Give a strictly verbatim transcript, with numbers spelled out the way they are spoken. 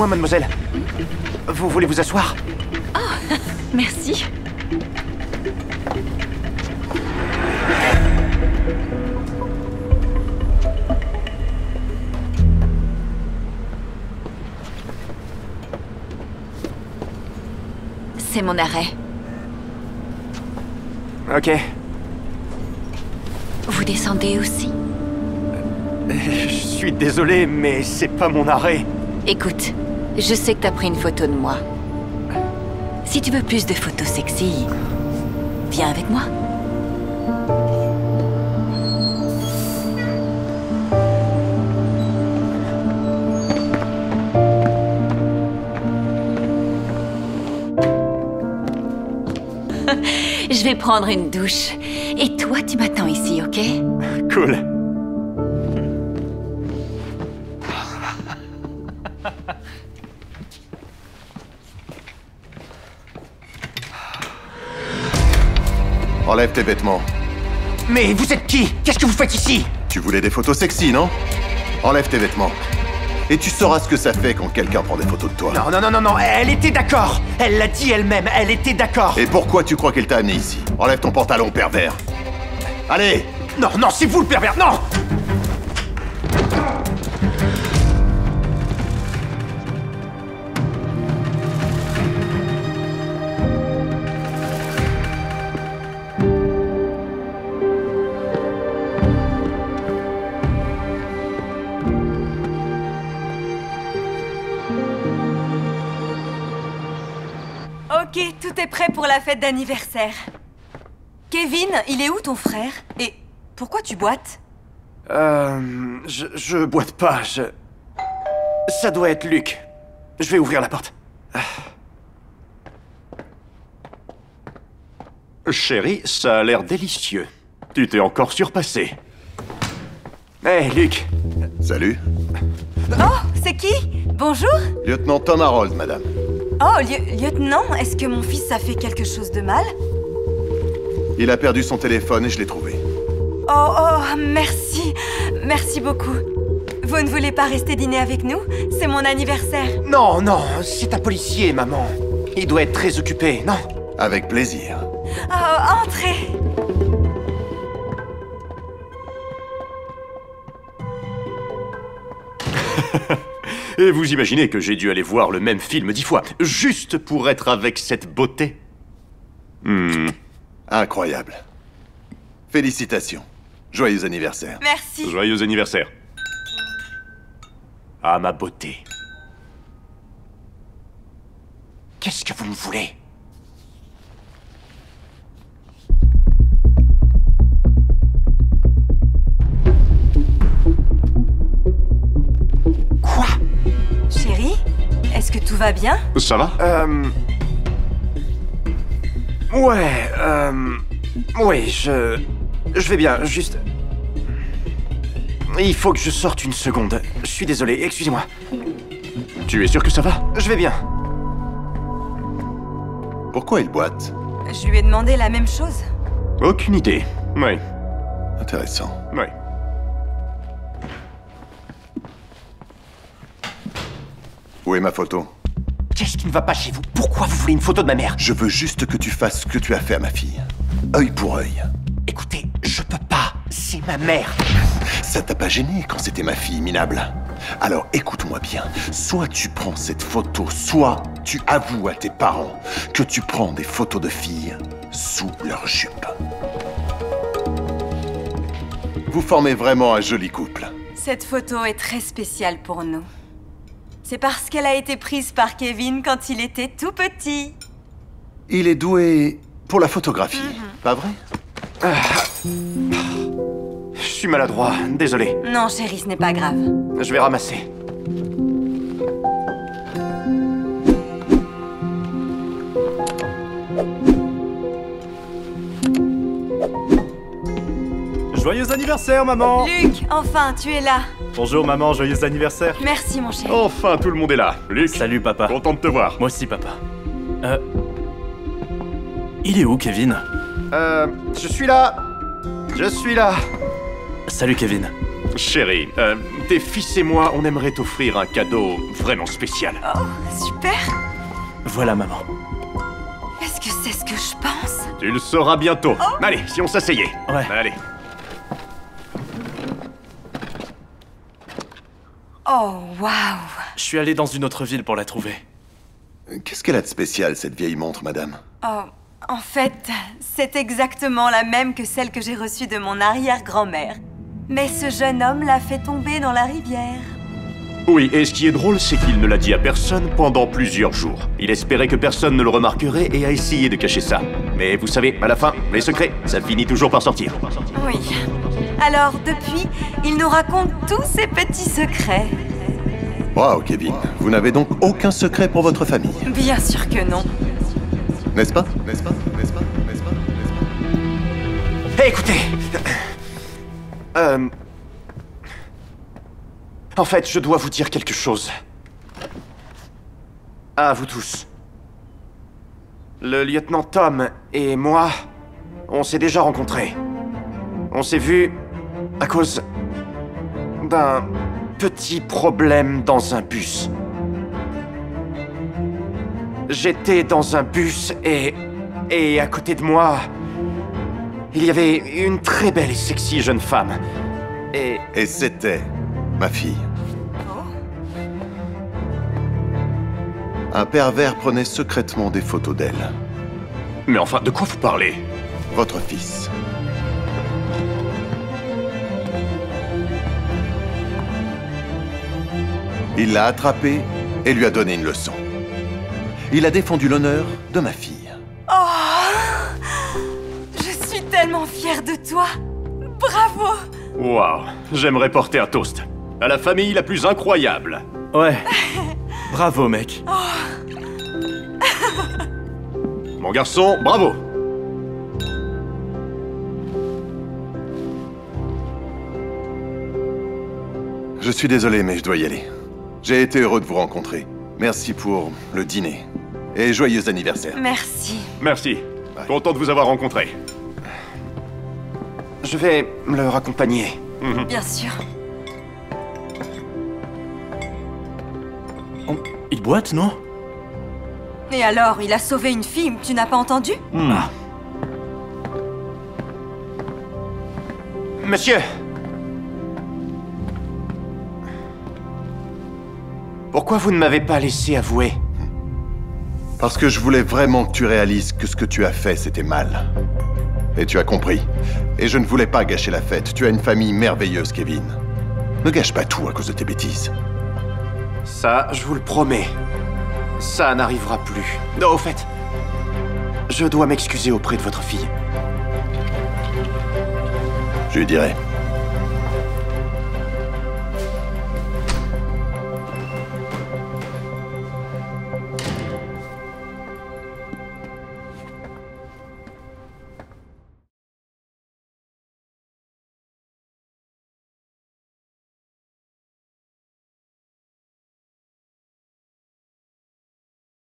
excusez-moi, mademoiselle. Vous voulez vous asseoir? Oh, merci. C'est mon arrêt. Ok. Vous descendez aussi? Je suis désolé, mais c'est pas mon arrêt. Écoute, je sais que t'as pris une photo de moi. Si tu veux plus de photos sexy, viens avec moi. Je vais prendre une douche. Et toi, tu m'attends ici, ok? Cool. Enlève tes vêtements. Mais vous êtes qui? Qu'est-ce que vous faites ici? Tu voulais des photos sexy, non? Enlève tes vêtements. Et tu sauras ce que ça fait quand quelqu'un prend des photos de toi. Non, non, non, non, non, elle était d'accord. Elle l'a dit elle-même, elle était d'accord. Et pourquoi tu crois qu'elle t'a amené ici? Enlève ton pantalon, pervers. Allez! Non, non, c'est vous le pervers, non! Ok, tout est prêt pour la fête d'anniversaire. Kevin, il est où ton frère? Et pourquoi tu boites? Euh... Je, je boite pas, je... Ça doit être Luc. Je vais ouvrir la porte. Chérie, ça a l'air délicieux. Tu t'es encore surpassé. Hé, hey, Luc. Salut. Oh, c'est qui? Bonjour. Lieutenant Tom Harold, madame. Oh, lieu- lieutenant, est-ce que mon fils a fait quelque chose de mal? Il a perdu son téléphone et je l'ai trouvé. Oh, oh, merci. Merci beaucoup. Vous ne voulez pas rester dîner avec nous? C'est mon anniversaire. Non, non, c'est un policier, maman. Il doit être très occupé, non? Avec plaisir. Oh, entrez. Et vous imaginez que j'ai dû aller voir le même film dix fois, juste pour être avec cette beauté? Hmm. Incroyable. Félicitations. Joyeux anniversaire. Merci. Joyeux anniversaire. Ah, ma beauté. Qu'est-ce que vous me voulez? Quoi? Chérie, est-ce que tout va bien? Ça va? Euh... Ouais, euh... Oui, je... Je vais bien, juste... Il faut que je sorte une seconde. Je suis désolé, excusez-moi. Tu es sûr que ça va? Je vais bien. Pourquoi il boite? Je lui ai demandé la même chose. Aucune idée. Oui, Intéressant. oui. Où est ma photo? Qu'est-ce qui ne va pas chez vous? Pourquoi vous voulez une photo de ma mère? Je veux juste que tu fasses ce que tu as fait à ma fille. Œil pour œil. Écoutez, je peux pas. C'est ma mère. Ça t'a pas gêné quand c'était ma fille, minable? Alors écoute-moi bien. Soit tu prends cette photo, soit tu avoues à tes parents que tu prends des photos de filles sous leur jupe. Vous formez vraiment un joli couple. Cette photo est très spéciale pour nous. C'est parce qu'elle a été prise par Kevin quand il était tout petit. Il est doué pour la photographie, Mm-hmm. pas vrai? Je suis maladroit, désolé. Non, chérie, ce n'est pas grave. Je vais ramasser. Joyeux anniversaire, maman! Luc, enfin, tu es là. Bonjour, maman, joyeux anniversaire! Merci, mon chéri. Enfin, tout le monde est là. Luc, Salut, papa. content de te voir. Moi aussi, papa. Euh... Il est où, Kevin? Euh, je suis là. Je suis là. Salut, Kevin. Chérie, euh, tes fils et moi, on aimerait t'offrir un cadeau vraiment spécial. Oh, super. Voilà, maman. Est-ce que c'est ce que je pense? Tu le sauras bientôt. Oh. Allez, si on s'asseyait. Ouais. Allez. Oh, waouh. Je suis allé dans une autre ville pour la trouver. Qu'est-ce qu'elle a de spécial, cette vieille montre, madame? Oh, en fait, c'est exactement la même que celle que j'ai reçue de mon arrière-grand-mère. Mais ce jeune homme l'a fait tomber dans la rivière. Oui, et ce qui est drôle, c'est qu'il ne l'a dit à personne pendant plusieurs jours. Il espérait que personne ne le remarquerait et a essayé de cacher ça. Mais vous savez, à la fin, les secrets, ça finit toujours par sortir. Oui. Alors, depuis, il nous raconte tous ses petits secrets. Waouh, Kevin, vous n'avez donc aucun secret pour votre famille, Bien sûr que non. n'est-ce pas? N'est-ce pas? N'est-ce pas? N'est-ce pas? N'est-ce pas? Hé, écoutez. Euh... En fait, je dois vous dire quelque chose. À vous tous. Le lieutenant Tom et moi, on s'est déjà rencontrés. On s'est vus à cause d'un petit problème dans un bus. J'étais dans un bus et... et à côté de moi, il y avait une très belle et sexy jeune femme. Et... Et c'était ma fille. Un pervers prenait secrètement des photos d'elle. Mais enfin, de quoi vous parlez? Votre fils. Il l'a attrapé et lui a donné une leçon. Il a défendu l'honneur de ma fille. Oh, je suis tellement fière de toi. Bravo. Waouh, j'aimerais porter un toast. À la famille la plus incroyable. Ouais. Bravo, mec. Mon garçon, bravo. Je suis désolé, mais je dois y aller. J'ai été heureux de vous rencontrer. Merci pour le dîner. Et joyeux anniversaire. Merci. Merci. Ouais. Content de vous avoir rencontré. Je vais le raccompagner. Mhm. Bien sûr. On- Il boite, non? Et alors, il a sauvé une fille, tu n'as pas entendu? Hmm. Monsieur. Pourquoi vous ne m'avez pas laissé avouer? Parce que je voulais vraiment que tu réalises que ce que tu as fait, c'était mal. Et tu as compris. Et je ne voulais pas gâcher la fête. Tu as une famille merveilleuse, Kevin. Ne gâche pas tout à cause de tes bêtises. Ça, je vous le promets. Ça n'arrivera plus. Non, au fait, je dois m'excuser auprès de votre fille. Je lui dirai.